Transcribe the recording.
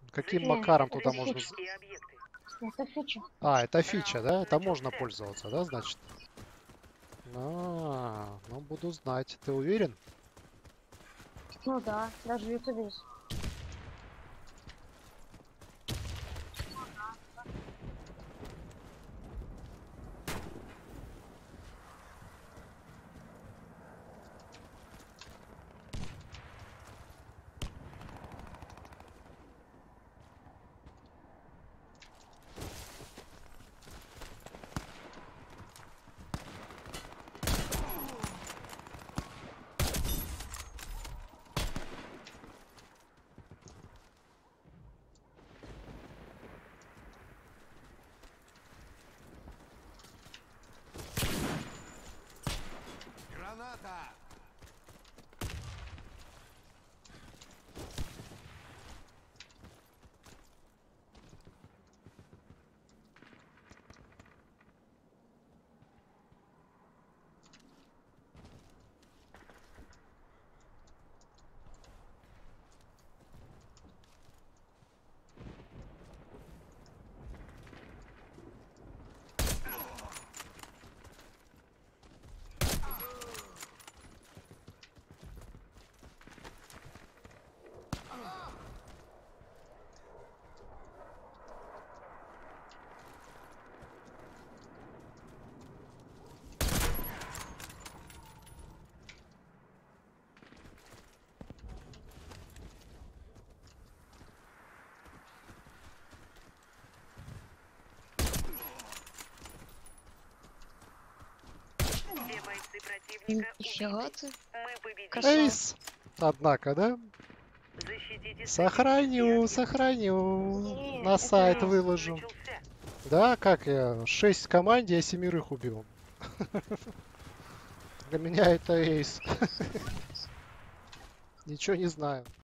Каким макаром туда это можно... фича. Это фича. А, это фича, да? Это можно пользоваться, да, значит? Ну, буду знать. Ты уверен? Ну да, даже в ютубе есть. Граната! Нифига ты. Эйс! Однако, да? Сохраню. Не, На это сайт эйс. выложу. Да, как я? 6 в команде, я 7 убил. Для меня это эйс. Ничего не знаю.